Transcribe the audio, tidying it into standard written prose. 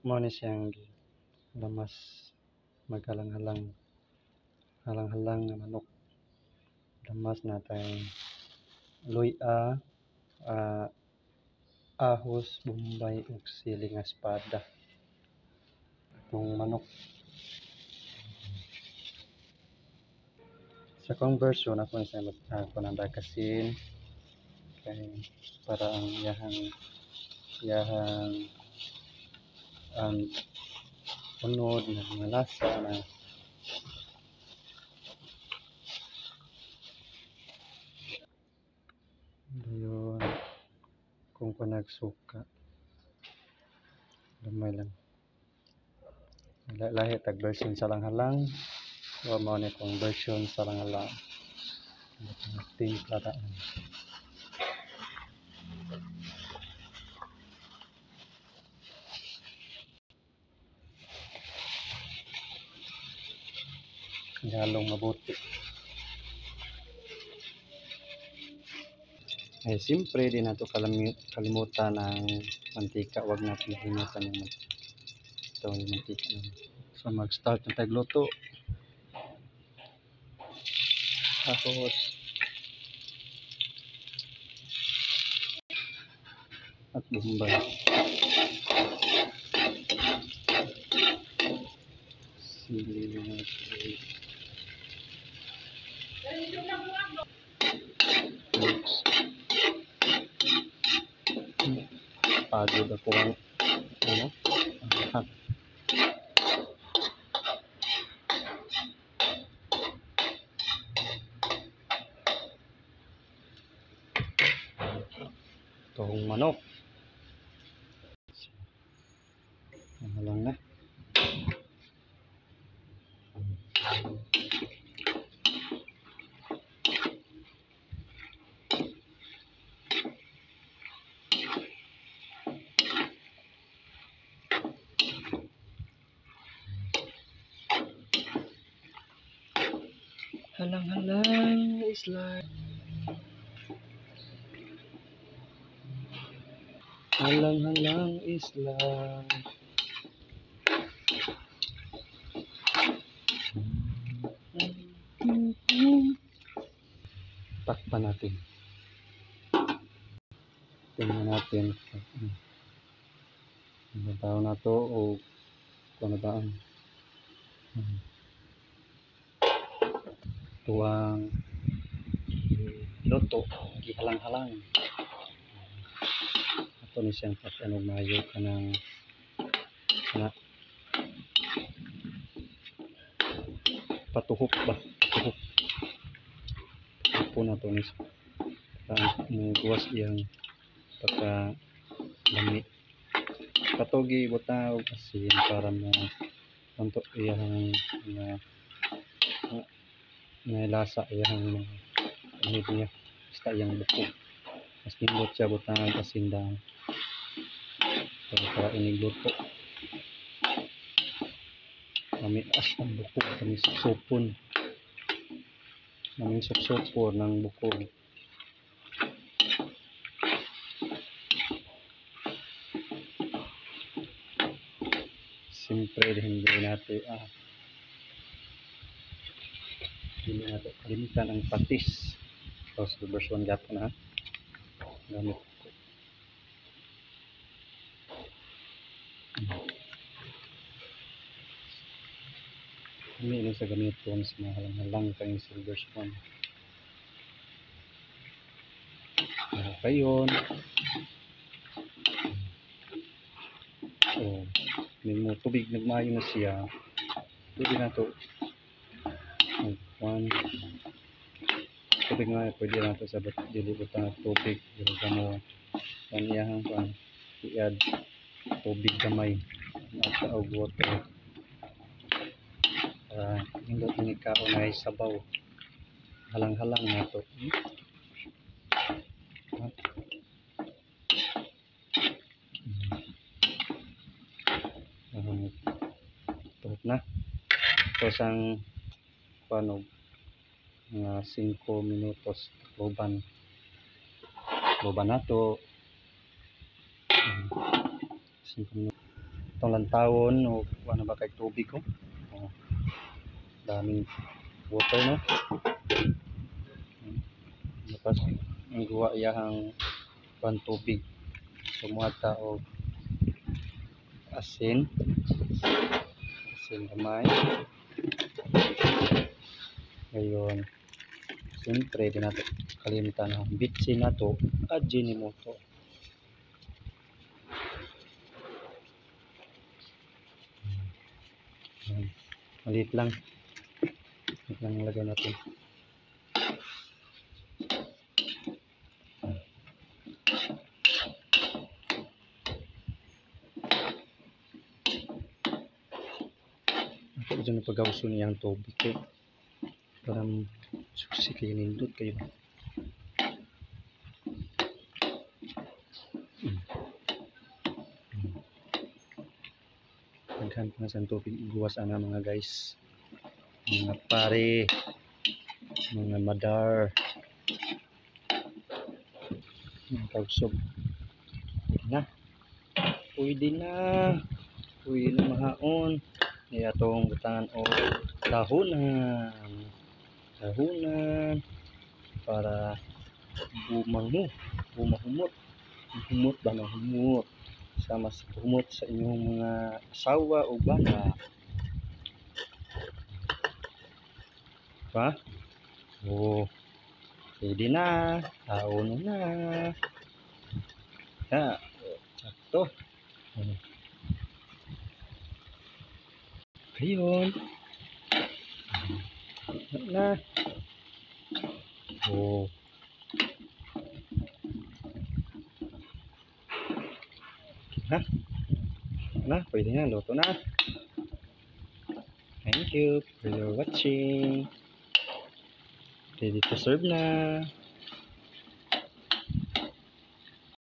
mo ni siyang lamas maghalang-halang nga manok. Lamas natay luya, ahos, bombay ug sili nga espada. Itong manok sa kong version ako sa nandagasin kay para ang yahang unod na mga lasa na yun kung panagsuka gamay lang lahi tag version sa lang-halang o mao ni kong version sa lang-halang timpla ta halong mabuti. Eh, siyempre di nato kalimutan ang mantika. Wag natin kalimutan yung mantika. So mag-start ng tagluto. Tapos at bombay. Sili na pagod ako ang itong manok lang na halang-halang isla halang-halang isla takpan natin tingnan natin tao na to o kung ano tuwang luto gihalang-halang ato ni siyang pag-anog mayo ka ng patuhok po na to ni guwas iyang pagka lami patugi butaw kasi para mo untuk iyang na lasa iyang mga niya basta iyang buko mas nindot siya butang kasindang para inigluto kami as ang buko kami supon naming supsupor ng buko siyempre hindi natin kalimutan ang patis. Tapos version gato na gamit ko. Ini sa gamit ko sa mga halang-halang kayong silver spoon. Kayon. So, may mo tubig nagmayo na siya. Pwede na to. Tubig nga pwede na to sa dilibutan ng tubig. Pero mo paniyahang pang i-add tubig gamay at og water. Hindi ni kaon ay sabaw. Halang-halang na to. Tuhok na. Tapos ang panog mga 5 minutos loban na to 5 minutos itong lantawon o ano ba kay tubig ko. Oh, daming water no. Tapos ang guwa iyahang pan tubig. Sumuata og asin gamay. Ngayon, siyempre di nato kalimutan ang bitsin nato at Ajinomoto. Maliit lang lagay natin. Ako dyan pag-auso niyang tubig eh. Parang suksi kayo nindot kayo. Naghan pa sa tubig iguwas ana mga guys. Mga pare, mga madar, mga kausog. Pwede na mahaon. Niya itong butangan o dahonan para humut sama sa humot sa inyong mga asawa o bana. Pa? Oh, pwede na. Haon na. Ha, sakto. Ayun. Na. Oh. Ha? Na, pwede na. Luto na. Thank you for watching. Ready to serve na.